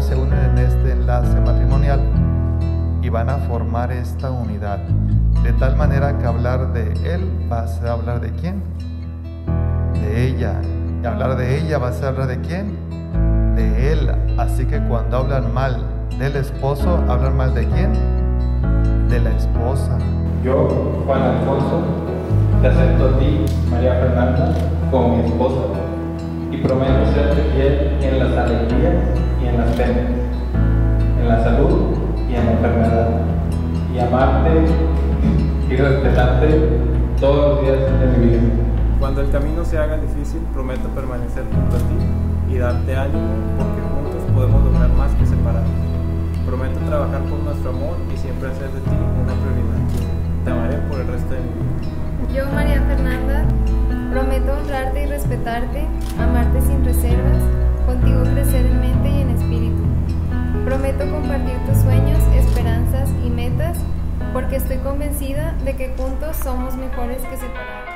se unen en este enlace matrimonial y van a formar esta unidad. De tal manera que hablar de él va a ser hablar de quién? De ella. Y hablar de ella va a ser hablar de quién? De él. Así que cuando hablan mal del esposo, ¿hablan mal de quién? De la esposa. Yo, Juan Alfonso, te acepto a ti, María Fernanda, como mi esposa, y prometo serte fiel en las alegrías y en las penas, en la salud y en la enfermedad, y amarte y respetarte todos los días de mi vida. Cuando el camino se haga difícil, prometo permanecer junto a ti y darte ánimo, porque juntos podemos lograr más que separados. Prometo trabajar por nuestro amor y siempre hacer de ti una prioridad. Te amaré por el resto de mi vida. Yo, María Fernanda, prometo honrarte y respetarte, amarte sin reservas, contigo crecer en mente y en espíritu. Prometo compartir tus sueños, esperanzas y metas, porque estoy convencida de que juntos somos mejores que separados.